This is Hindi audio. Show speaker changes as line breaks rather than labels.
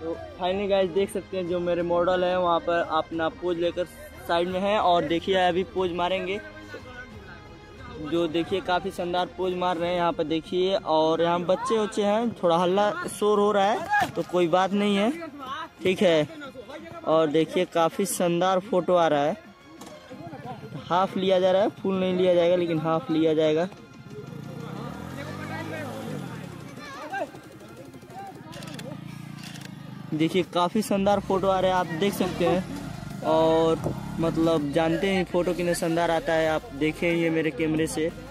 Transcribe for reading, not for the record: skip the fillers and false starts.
तो फाइनली गाइस देख सकते हैं जो मेरे मॉडल है वहाँ पर अपना पोज लेकर साइड में है, और देखिए अभी पोज मारेंगे। जो देखिए काफ़ी शानदार पोज मार रहे हैं यहाँ पर देखिए। और यहाँ बच्चे उच्चे हैं, थोड़ा हल्ला शोर हो रहा है तो कोई बात नहीं है, ठीक है। और देखिए काफ़ी शानदार फोटो आ रहा है। हाफ लिया जा रहा है, फुल नहीं लिया जाएगा लेकिन हाफ लिया जाएगा। देखिए काफ़ी शानदार फोटो आ रहा है, आप देख सकते हैं। और मतलब जानते हैं फ़ोटो कितने शानदार आता है, आप देखें ये मेरे कैमरे से।